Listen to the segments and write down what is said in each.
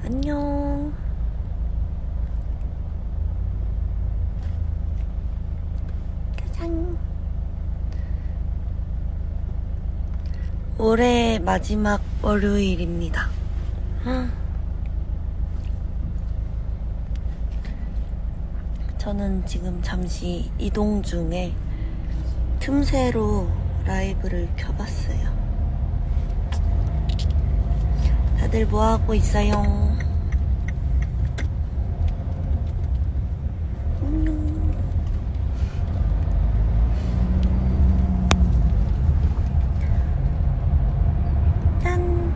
안녕. 짜잔. 올해 마지막 월요일입니다. 저는 지금 잠시 이동 중에 틈새로 라이브를 켜봤어요. 다들 뭐하고 있어요? 짠!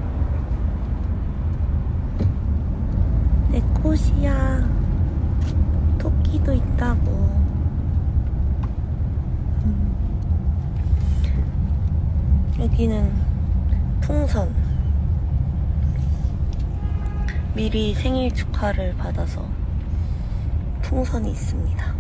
내 꽃이야. 토끼도 있다고. 여기는 풍선. 미리 생일 축하를 받아서 풍선이 있습니다.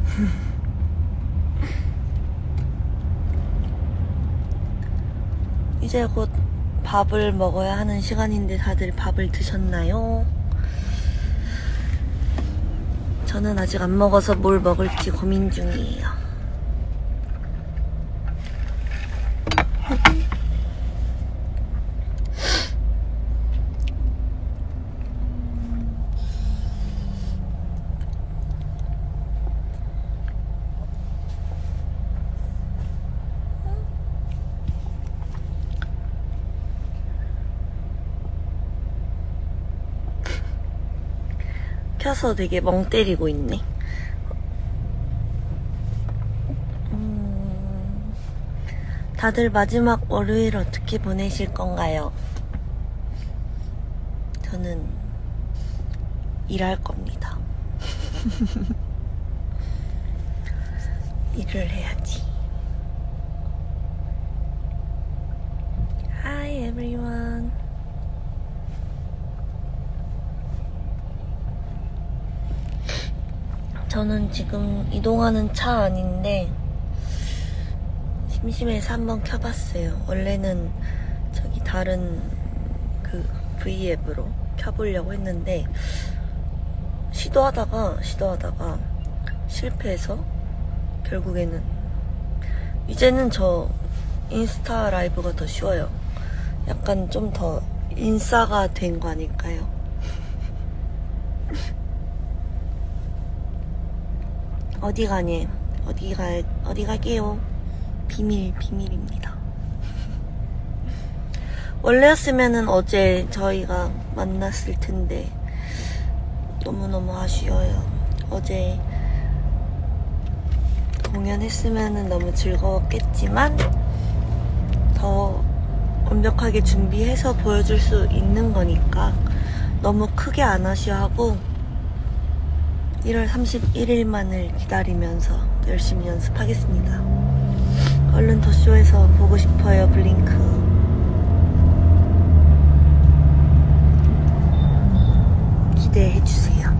이제 곧 밥을 먹어야 하는 시간인데 다들 밥을 드셨나요? 저는 아직 안 먹어서 뭘 먹을지 고민 중이에요. 켜서 되게 멍 때리고 있네. 다들 마지막 월요일 어떻게 보내실 건가요? 저는 일할 겁니다. 일을 해야지. Hi everyone. 저는 지금 이동하는 차 안인데 심심해서 한번 켜봤어요. 원래는 저기 다른 그 V앱으로 켜보려고 했는데 시도하다가 실패해서 결국에는 이제는 저 인스타 라이브가 더 쉬워요. 약간 좀 더 인싸가 된 거 아닐까요? 어디 가니? 어디 갈게요? 비밀입니다. 원래였으면은 어제 저희가 만났을 텐데 너무너무 아쉬워요. 어제 공연했으면은 너무 즐거웠겠지만 더 완벽하게 준비해서 보여줄 수 있는 거니까 너무 크게 안 아쉬워하고 1월 31일만을 기다리면서 열심히 연습하겠습니다. 얼른 더 쇼에서 보고 싶어요, 블링크. 기대해주세요.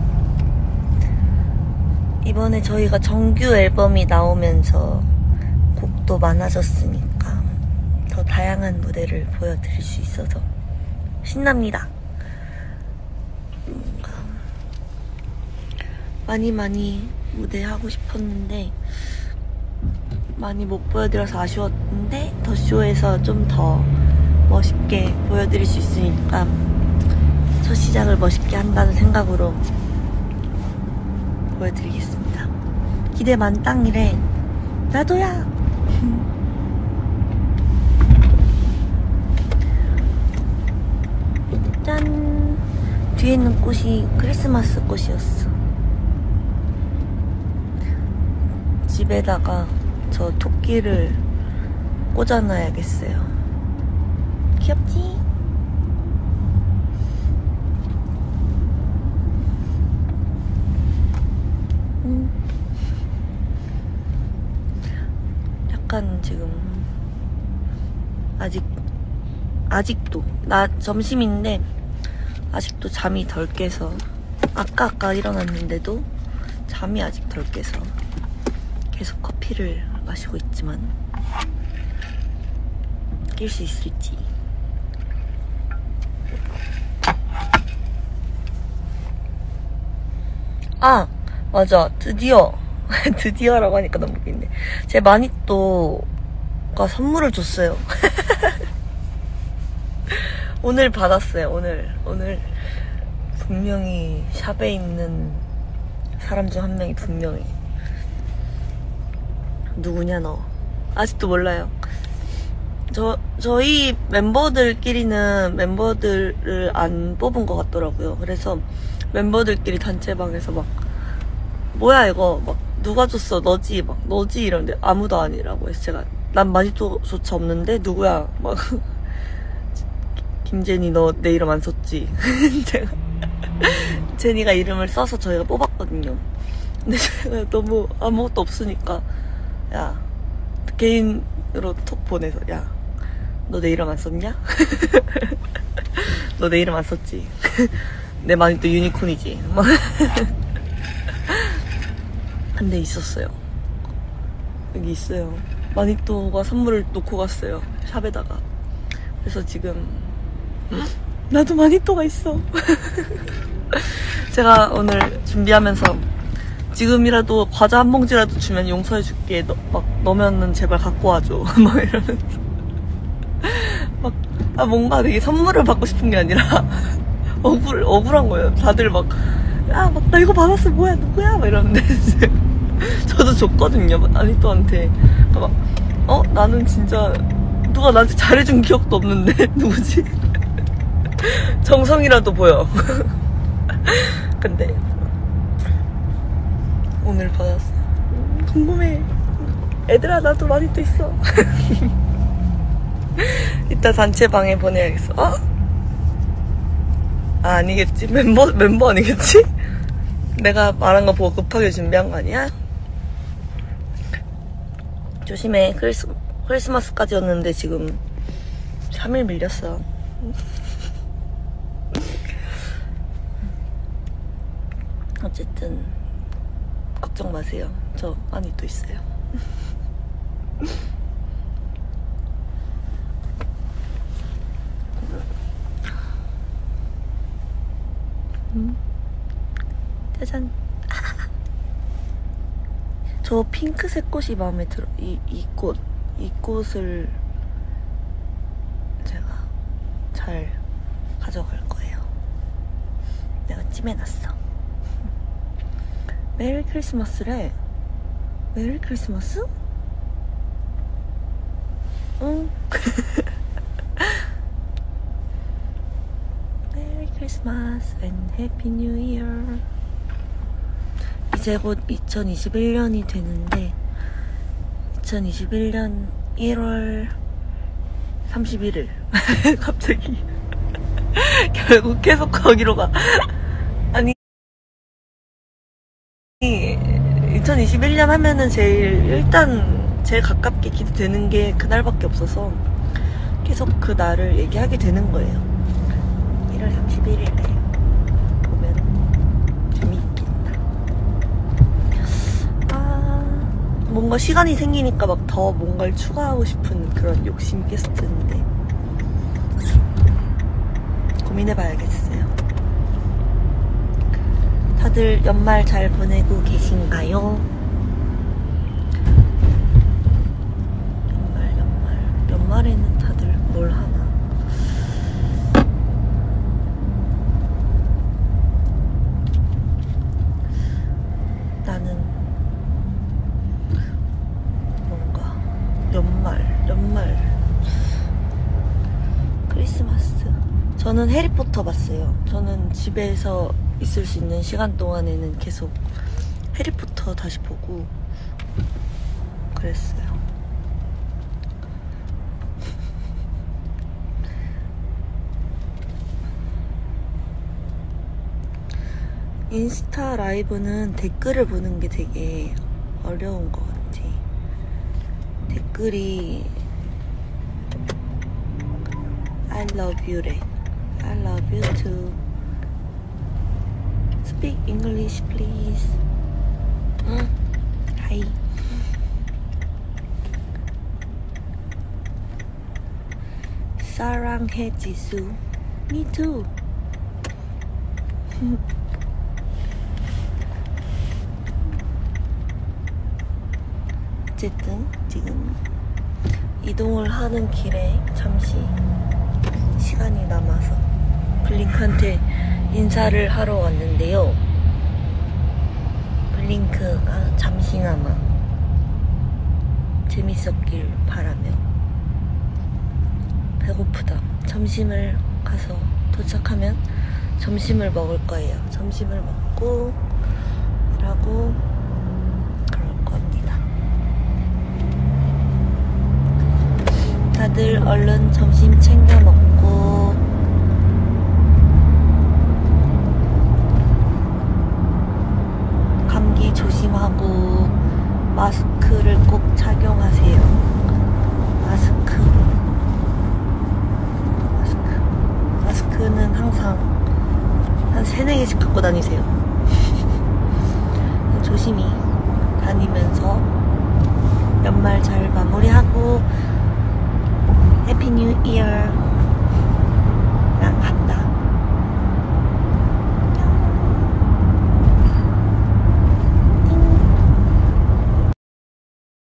이번에 저희가 정규 앨범이 나오면서 곡도 많아졌으니까 더 다양한 무대를 보여드릴 수 있어서 신납니다. 많이 무대 하고 싶었는데 많이 못 보여드려서 아쉬웠는데 더 쇼에서 좀 더 멋있게 보여드릴 수 있으니까 첫 시작을 멋있게 한다는 생각으로 보여드리겠습니다. 기대 만땅이래. 나도야. 짠. 뒤에 있는 꽃이 크리스마스 꽃이었어. 집에다가 저 토끼를 꽂아놔야겠어요. 귀엽지? 약간 지금 아직도 나 점심인데 아직도 잠이 덜 깨서 아까 일어났는데도 잠이 아직 덜 깨서 계속 커피를 마시고 있지만 깰 수 있을지. 아, 맞아. 드디어. 드디어라고 하니까 너무 웃긴데. 제 마니또가 선물을 줬어요. 오늘 받았어요, 오늘. 분명히 샵에 있는 사람 중 한 명이 분명히. 누구냐, 너. 아직도 몰라요. 저희 멤버들끼리는 멤버들을 안 뽑은 것 같더라고요. 그래서 멤버들끼리 단체방에서 막, 뭐야, 이거. 막, 누가 줬어? 너지? 막, 너지? 이러는데 아무도 아니라고 해서 제가, 난 마니또조차 없는데? 누구야? 막, 김제니, 너 내 이름 안 썼지? 제가, 제니가 이름을 써서 저희가 뽑았거든요. 근데 제가 너무 아무것도 없으니까, 야, 개인으로 톡 보내서, 야, 너 내 이름 안 썼냐? 너 내 이름 안 썼지? 내 마니또 유니콘이지? 근데 있었어요. 여기 있어요. 마니또가 선물을 놓고 갔어요. 샵에다가. 그래서 지금 나도 마니또가 있어. 제가 오늘 준비하면서 지금이라도 과자 한 봉지라도 주면 용서해줄게. 막 넣으면은 제발 갖고 와줘. 막 이러면서 막 뭔가 되게 선물을 받고 싶은 게 아니라 억울한 거예요. 다들 막 야, 막 나 이거 받았어. 뭐야, 누구야? 막 이러는데 저도 줬거든요, 마니또한테. 막 나는 진짜 누가 나한테 잘해준 기억도 없는데 누구지? 정성이라도 보여. 근데 오늘 받았어. 궁금해. 애들아, 나도 마니또 있어. 이따 단체방에 보내야겠어. 아니겠지? 멤버 아니겠지? 내가 말한 거 보고 급하게 준비한 거 아니야? 조심해. 크리스마스까지였는데 지금 3일 밀렸어. 어쨌든 걱정 마세요. 저 마니또 있어요. 짜잔. 저 핑크색 꽃이 마음에 들어. 이 꽃을 제가 잘 가져갈 거예요. 내가 찜해놨어. 메리 크리스마스래. 메리 크리스마스? 응. 메리 크리스마스 and 해피 뉴 이어. 이제 곧 2021년이 되는데 2021년 1월 31일 갑자기 결국 계속 거기로 가. 아니 2021년 하면은 일단 제일 가깝게 기대되는 게 그날밖에 없어서 계속 그 날을 얘기하게 되는 거예요. 1월 31일에 보면 재미있겠다. 뭔가 시간이 생기니까 막 더 뭔가를 추가하고 싶은 그런 욕심이 계속 드는데 고민해봐야겠어요. 다들 연말 잘 보내고 계신가요? 연말에는 다들 뭘 하나? 나는 뭔가 연말 크리스마스. 저는 해리포터 봤어요. 저는 집에서 있을 수 있는 시간 동안에는 계속 해리포터 다시 보고 그랬어요. 인스타 라이브는 댓글을 보는 게 되게 어려운 것 같아. 댓글이 I love you래. I love you too. Speak English, please. Hi. 사랑해 지수. Me too. 어쨌든 지금 이동을 하는 길에 잠시 시간이 남아서 블링크한테 인사를 하러 왔는데요. 블링크가 잠시나마 재밌었길 바라며 배고프다. 점심을 가서 도착하면 점심을 먹을 거예요. 점심을 먹고 일하고 그럴 겁니다. 다들 얼른 점심 챙겨 먹고 감기 조심하고 마스크를 꼭 착용하세요. 마스크는 항상 한 3-4개씩 갖고 다니세요. 조심히 다니면서 연말 잘 마무리하고